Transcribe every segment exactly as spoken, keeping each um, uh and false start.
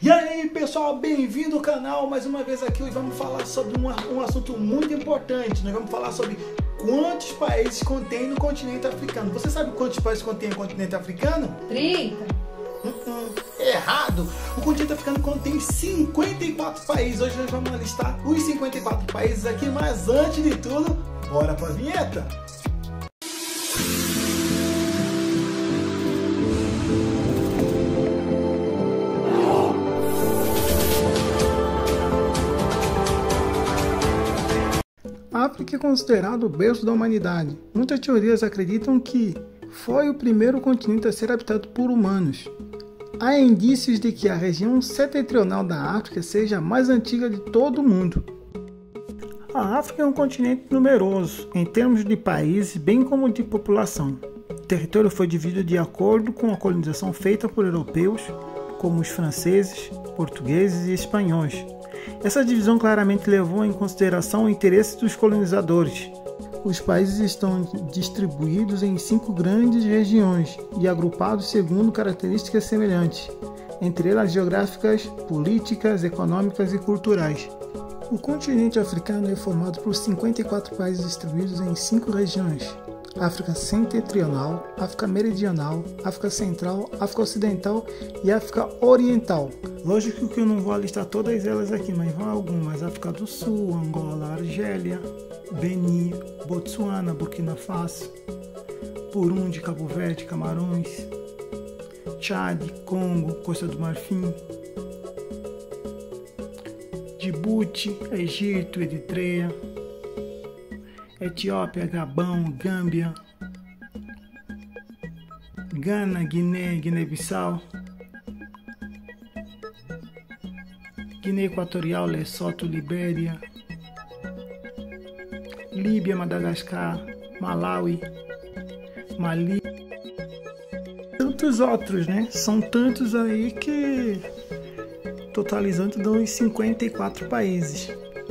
E aí pessoal, bem-vindo ao canal, mais uma vez aqui. Hoje vamos falar sobre um, um assunto muito importante. Nós vamos falar sobre quantos países contém no continente africano. Você sabe quantos países contém no continente africano? trinta. Uh -uh, errado! O continente africano contém cinquenta e quatro países. Hoje nós vamos listar os cinquenta e quatro países aqui, mas antes de tudo, bora pra vinheta! A África é considerado o berço da humanidade. Muitas teorias acreditam que foi o primeiro continente a ser habitado por humanos. Há indícios de que a região setentrional da África seja a mais antiga de todo o mundo. A África é um continente numeroso, em termos de países, bem como de população. O território foi dividido de acordo com a colonização feita por europeus, como os franceses, portugueses e espanhóis. Essa divisão claramente levou em consideração o interesse dos colonizadores. Os países estão distribuídos em cinco grandes regiões e agrupados segundo características semelhantes, entre elas geográficas, políticas, econômicas e culturais. O continente africano é formado por cinquenta e quatro países distribuídos em cinco regiões: África Setentrional, África Meridional, África Central, África Ocidental e África Oriental. Lógico que eu não vou listar todas elas aqui, mas vão algumas: África do Sul, Angola, Argélia, Benin, Botsuana, Burkina Faso, Burundi, Cabo Verde, Camarões, Chad, Congo, Costa do Marfim, Djibouti, Egito, Eritreia, Etiópia, Gabão, Gâmbia, Gana, Guiné, Guiné-Bissau, Guiné Equatorial, Lesoto, Libéria, Líbia, Madagascar, Malawi, Mali. Tantos outros, né? São tantos aí que totalizando dão os cinquenta e quatro países.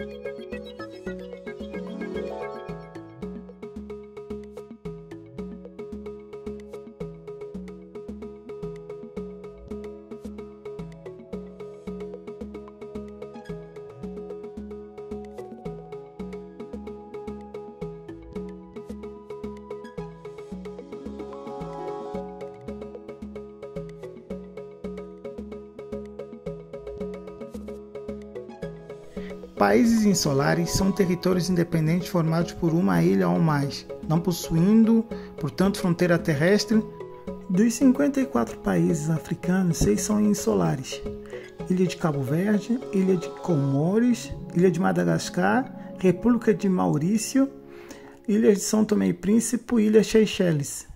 Países insulares são territórios independentes formados por uma ilha ou mais, não possuindo, portanto, fronteira terrestre. Dos cinquenta e quatro países africanos, seis são insulares: Ilha de Cabo Verde, Ilha de Comores, Ilha de Madagascar, República de Maurício, Ilha de São Tomé e Príncipe e Ilha Seychelles.